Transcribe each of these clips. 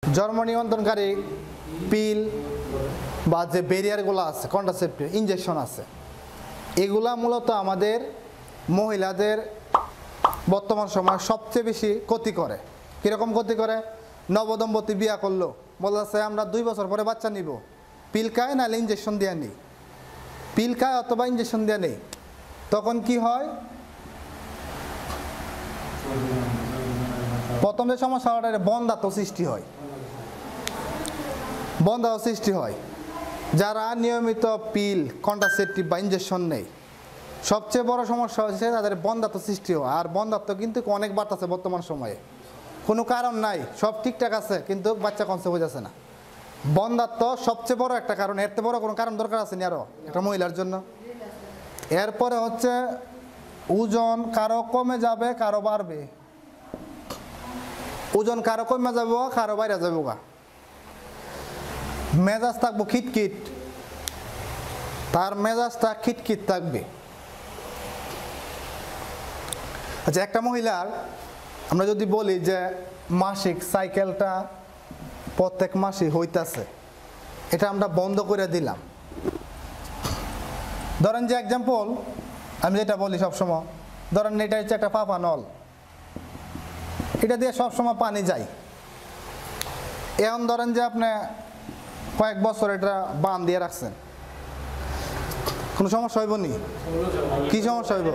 জন্ম নিয়ন্ত্রণকারী পিল বা যে ব্যারিয়ারগুলো আছে, কন্ট্রাসেপটিভ ইনজেকশন আছে, এগুলা মূলত আমাদের মহিলাদের বর্তমান সময় সবচেয়ে বেশি ক্ষতি করে। কীরকম ক্ষতি করে? নবদম্পতি বিয়া করলো, বলতেছে আমরা 2 বছর পরে বাচ্চা নিব, পিল খায় নাহলে ইনজেকশন দেওয়া নেই, পিল খায় অথবা ইনজেকশন দেওয়া নেই। তখন কি হয়? প্রথম যে সমস্যাটা বন্ধাত্ম সৃষ্টি হয়, বন্ধাত্ম সৃষ্টি হয়। যারা নিয়মিত পিল কন্ট্রাসেপটিভ বা ইনজেকশন নেই, সবচেয়ে বড় সমস্যা হচ্ছে তাদের বন্ধাত্ম সৃষ্টি হয়। আর বন্ধাত্ম কিন্তু অনেক বাড়তেছে বর্তমান সময়ে, কোনো কারণ নাই, সব ঠিকঠাক আছে কিন্তু বাচ্চা কনসেপ্ট হয়ে যাচ্ছে না। বন্ধাত্ম সবচেয়ে বড় একটা কারণ, এর থেকে বড় কোনো কারণ দরকার আছে না আরও একটা মহিলার জন্য? এরপরে হচ্ছে ওজন কারো কমে যাবে, কারো বাড়বে। ওজন কারো কমে যাবো, কারো বাইরে যাবো গা। মেজাজ থাকবো খিটখিট, তার মেজাজটা খিটখিট থাকবে। আচ্ছা, একটা মহিলার আমরা যদি বলি যে মাসিক সাইকেলটা প্রত্যেক মাসে হইতাছে, এটা আমরা বন্ধ করে দিলাম। ধরেন যে এক্সাম্পল আমি যেটা বলি সবসময়, ধরেন এটা হচ্ছে একটা পাপা নল, এটা দিয়ে সবসময় পানি যায়। এখন ধরেন যে আপনি কয়েক বছর এটা বান দিয়ে রাখছেন, কোনো সমস্যা হইব নি? কি সমস্যা হইব?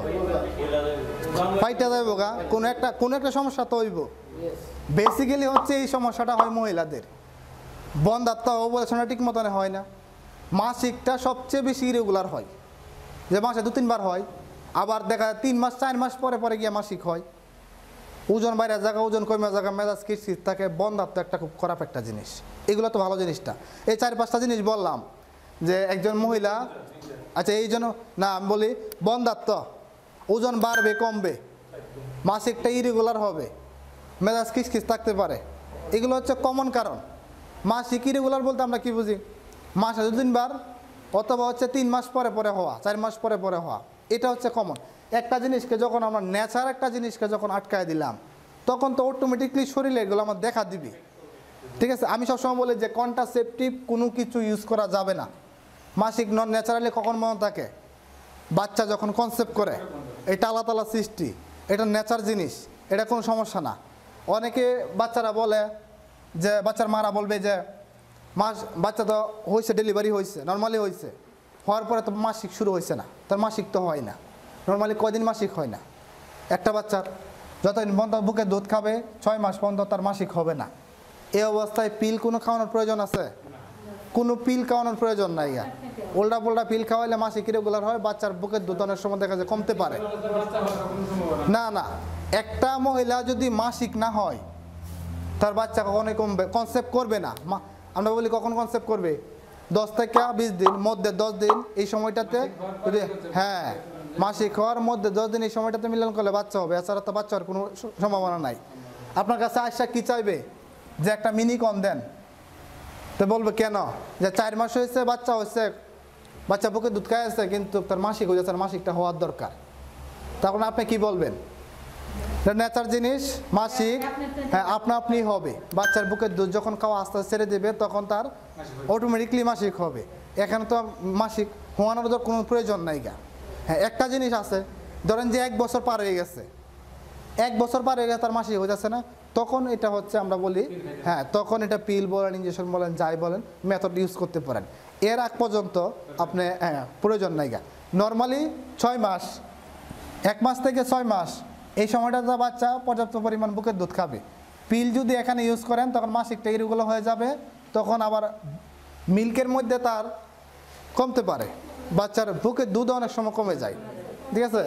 ফাইটা যাইব গা, কোনো একটা সমস্যা তো হইব। বেসিক্যালি হচ্ছে এই সমস্যাটা হয় মহিলাদের, বন্ধাত্ম অপারেশনটা ঠিক মতনে হয় না। মাসিকটা সবচেয়ে বেশি ইরেগুলার হয়, যে মাসে 2-3 বার হয়, আবার দেখা যায় 3 মাস 4 মাস পরে পরে গিয়ে মাসিক হয়। ওজন বাইরে জায়গা, ওজন কমে জায়গা, মেজাজ কিটকিট থাকে। বন্ধাত্ম একটা খুব খারাপ একটা জিনিস, এগুলো তো ভালো জিনিসটা। এই 4-5টা জিনিস বললাম যে একজন মহিলা, আচ্ছা এই জন্য না আমি বলি বন্ধাত্ম, ওজন বাড়বে কমবে, মাসিকটা ইরেগুলার হবে, মেজাজ কিচকিচ থাকতে পারে, এগুলো হচ্ছে কমন কারণ। মাসিক ইরেগুলার বলতে আমরা কি বুঝি? মাসে 2-3 বার অথবা হচ্ছে 3 মাস পরে পরে হওয়া, 4 মাস পরে পরে হওয়া, এটা হচ্ছে কমন। একটা জিনিসকে যখন আমরা ন্যাচার একটা জিনিসকে যখন আটকায় দিলাম, তখন তো অটোমেটিকলি শরীরে এগুলো আমার দেখা দিবে। ঠিক আছে, আমি সবসময় বলি যে কন্ট্রাসেপটিভ কোনো কিছু ইউজ করা যাবে না। মাসিক নন ন্যাচারালি কখন মনে থাকে? বাচ্চা যখন কনসেপ্ট করে, এটা আল্লাহ তাআলা সৃষ্টি, এটা নেচার জিনিস, এটা কোনো সমস্যা না। অনেকে বাচ্চারা বলে যে, বাচ্চার মারা বলবে যে বাচ্চা তো হয়েছে, ডেলিভারি হয়েছে, নর্মালি হয়েছে, হওয়ার পরে তো মাসিক শুরু হয়েছে না, তার মাসিক তো হয় না। নর্মালি কয়দিন মাসিক হয় না? একটা বাচ্চার যতদিন বন্ধ বুকে দুধ খাবে 6 মাস পর্যন্ত তার মাসিক হবে না। এই অবস্থায় পিল কোনো খাওয়ানোর প্রয়োজন আছে? কোনো পিল খাওয়ানোর প্রয়োজন নাই। উল্টা পুল্টা পিল খাওয়াইলে মাসিক ইরেগুলার হয়, বাচ্চার বুকের দুধ অনেক সময় দেখা যায় কমতে পারে। না না, একটা মহিলা যদি মাসিক না হয় তার বাচ্চা কখনোই কমবে, কনসেপ্ট করবে না। আমরা বলি কখন কনসেপ্ট করবে? 10 থেকে 20 দিন মধ্যে 10 দিন এই সময়টাতে যদি, হ্যাঁ মাসিক হওয়ার মধ্যে 10 দিন এই সময়টাতে মিলন করলে বাচ্চা হবে, এছাড়া তো বাচ্চা হওয়ার কোনো সম্ভাবনা নাই। আপনার কাছে আয়সা কি চাইবে? যে একটা মিনি কন দেন, তো বলবে কেন? যে 4 মাস হয়েছে, বাচ্চা হয়েছে, বাচ্চা বুকে দুধ খাই আছে, কিন্তু তার মাসিক হয়ে যাচ্ছে, মাসিকটা হওয়ার দরকার। তখন আপনি কি বলবেন? নেচার জিনিস, মাসিক হ্যাঁ আপনা আপনি হবে। বাচ্চার বুকের দুধ যখন খাওয়া আস্তে আস্তে ছেড়ে দেবে, তখন তার অটোমেটিকলি মাসিক হবে। এখানে তো মাসিক হওয়ানোর কোনো প্রয়োজন নাই গা। হ্যাঁ একটা জিনিস আছে, ধরেন যে 1 বছর পার হয়ে গেছে, 1 বছর পার হয়ে গেছে, তার মাসিক হয়ে যাচ্ছে না, তখন এটা হচ্ছে আমরা বলি হ্যাঁ, তখন এটা পিল বলেন, ইনজেকশন বলেন, যাই বলেন, মেথড ইউজ করতে পারেন। এর আগ পর্যন্ত আপনি হ্যাঁ প্রয়োজন নাই গা। নর্মালি 6 মাস, 1 মাস থেকে 6 মাস এই সময়টাতে বাচ্চা পর্যাপ্ত পরিমাণ বুকের দুধ খাবে। পিল যদি এখানে ইউজ করেন তখন মাসিকটা ইরেগুলার হয়ে যাবে, তখন আবার মিল্কের মধ্যে তার কমতে পারে, বাচ্চার বুকের দুধ অনেক সময় কমে যায়। ঠিক আছে,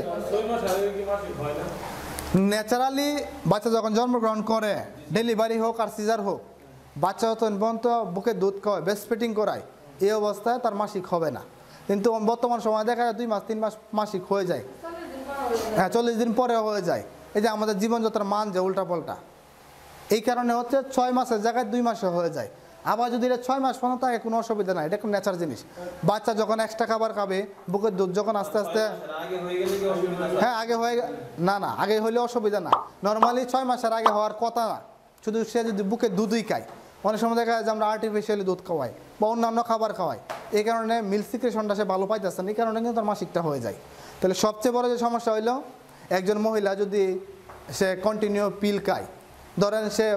ন্যাচারালি বাচ্চা যখন জন্মগ্রহণ করে, ডেলিভারি হোক আর সিজার হোক, বাচ্চা যখন পর্যন্ত বুকে দুধ খাওয়ায়, ব্রেস্ট ফিডিং করায়, এই অবস্থায় তার মাসিক হবে না। কিন্তু বর্তমান সময় দেখা যায় 2 মাস 3 মাস মাসিক হয়ে যায়, হ্যাঁ 40 দিন পরে হয়ে যায়। এই যে আমাদের জীবনযাত্রার মান যে উল্টাপাল্টা, এই কারণে হচ্ছে 6 মাসের জায়গায় 2 মাসে হয়ে যায়। আবার যদি এটা 6 মাস পর্যন্ত থাকে কোনো অসুবিধা নাই, এটা কোনো নেচার জিনিস। বাচ্চা যখন এক্সট্রা খাবার খাবে, বুকের দুধ যখন আস্তে আস্তে হ্যাঁ আগে হয়ে না না আগে হইলে অসুবিধা না। নর্মালি 6 মাসের আগে হওয়ার কথা না, শুধু সে যদি বুকের দুধই খায়, অনেক সময় দেখা যায় যে আমরা আর্টিফিশিয়ালি দুধ খাওয়াই বা অন্যান্য খাবার খাওয়াই, এই কারণে মিল্ক সিক্রেশনটা সে ভালো পাইতেছে না, এই কারণে কিন্তু তার মাসিকটা হয়ে যায়। তাহলে সবচেয়ে বড় যে সমস্যা হইলো, একজন মহিলা যদি সে কন্টিনিউ পিল খায়, ধরেন সে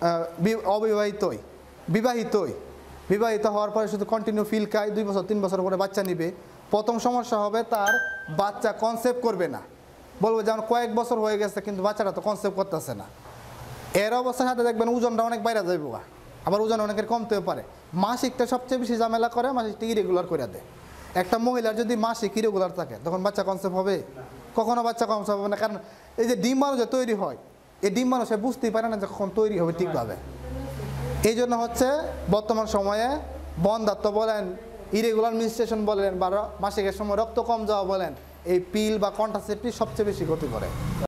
বিবাহিত হওয়ার পরে শুধু কন্টিনিউ পিল খায়, 2 বছর 3 বছর পরে বাচ্চা নিবে, প্রথম সমস্যা হবে তার বাচ্চা কনসেপ্ট করবে না, বলবো যে আমার কয়েক বছর হয়ে গেছে কিন্তু বাচ্চাটা তো কনসেপ্ট করতেছে না। এর অবস্থার সাথে দেখবেন ওজনটা অনেক বাইরে যাইব, আবার ওজন অনেকের কমতেও পারে। মাসিকটা সবচেয়ে বেশি ঝামেলা করে, মাসিকটা ইরেগুলার করে দেয়। একটা মহিলার যদি মাসিক ইরেগুলার থাকে তখন বাচ্চা কনসেপ্ট হবে? কখনো বাচ্চা কনসেপ্ট হবে না, কারণ এই যে ডিম্বাণু যে তৈরি হয়, এই ডিম্বাণু সে বুঝতেই পারে না যে কখন তৈরি হবে ঠিকভাবে। এই জন্য হচ্ছে বর্তমান সময়ে বন্ধাত্ব বলেন, ইরেগুলার মেনস্ট্রুয়েশন বলেন, বা মাসিকের সময় রক্ত কম যাওয়া বলেন, এই পিল বা কন্ট্রাসেপ্টিভ সবচেয়ে বেশি ক্ষতি করে।